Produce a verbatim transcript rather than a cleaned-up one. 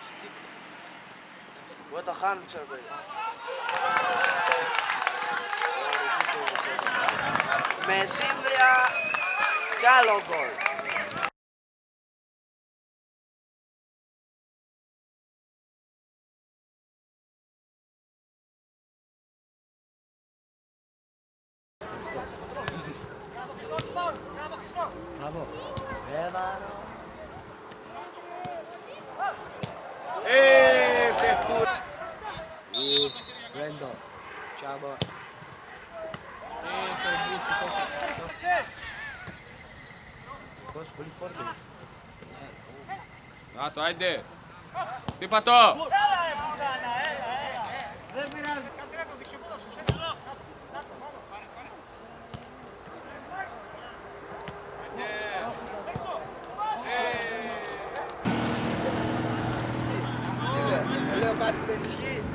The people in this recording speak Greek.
Εγώ το χάνω, ξέρω παιδί. Με σύμβρια κι άλλο γκολ. Μπράβο. Έδαρο. Ε, πέφτουν. Ή, Ρέντο. Τσάμπο. Πώς, πολύ φόρτο. Να το, άιντε. Χτύπα το. Δεν πειράζει. Κάτσε να το δείξω πόσο. Λέω κάτι δεν ισχύει.